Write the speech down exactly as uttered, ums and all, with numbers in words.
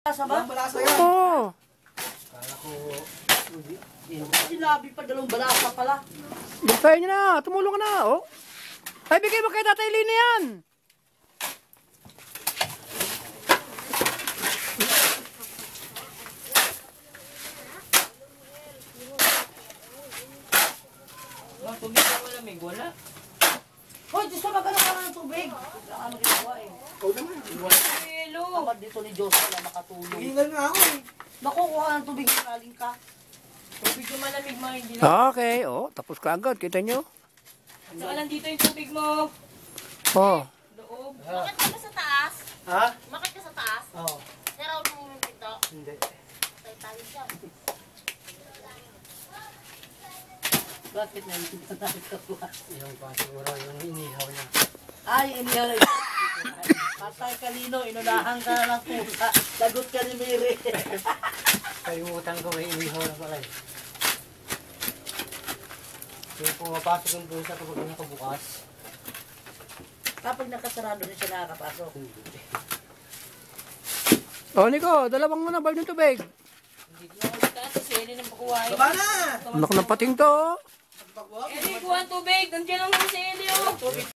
Balasa ba? Balasa yan. Oo. Kala ko, Sinabi pa dalawang balasa pala. Buksayin niyo na. Tumulong ka na. Oh. Ay, bigay mo kay Tatay Lini yan. Mga tubig na malamig, wala. Hoy, Diyos ko, magkano ka ng tubig? Wala ka magagawa eh. ikaw naman. Hello. Kapag dito ni Diyos wala makatulong. Hingal nga ako eh. Nakukuha ka ng tubig na galing ka. Tubig na malamig, mga hindi na. Okay. Oh, tapos ka agad. Kita nyo. Saka nandito yung tubig mo. Oh. Loob. Bakit ka ba sa taas? Ha? Bakit ka sa taas? Oo. Siraw mo yung pinto. Hindi. Tayo tayo siya. Bakit na yung pinagkakawa? Yung pa siguro, yung inihaw na. Ay, inihalay. Patay kalino, inunahan ka na ng pusa. Lagot ka ni Mary. Kalimutan ko, may inihaw na pala eh. Kaya pumapasok yung pusa kapag nakabukas. Kapag nakasarado na siya nakakapasok. Oh, Nico. Dalawang mo na balde ng tubig. Hindi ko na ulit kasi hindi na makuhain. Baba na! Anak ng pating to. Eli, kuha ang tubig. Nandiyan lang naman si Eli, oh.